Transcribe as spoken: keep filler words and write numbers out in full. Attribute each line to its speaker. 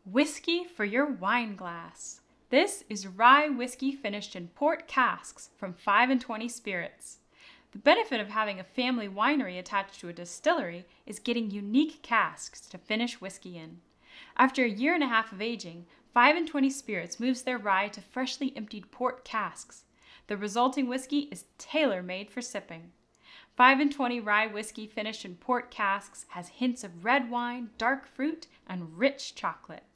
Speaker 1: Whiskey for your wine glass. This is Rye Whiskey Finished in Port Casks from five and twenty Spirits. The benefit of having a family winery attached to a distillery is getting unique casks to finish whiskey in. After a year and a half of aging, five and twenty Spirits moves their rye to freshly emptied port casks. The resulting whiskey is tailor-made for sipping. five and twenty Rye Whiskey Finished in Port Casks has hints of red wine, dark fruit, and rich chocolate.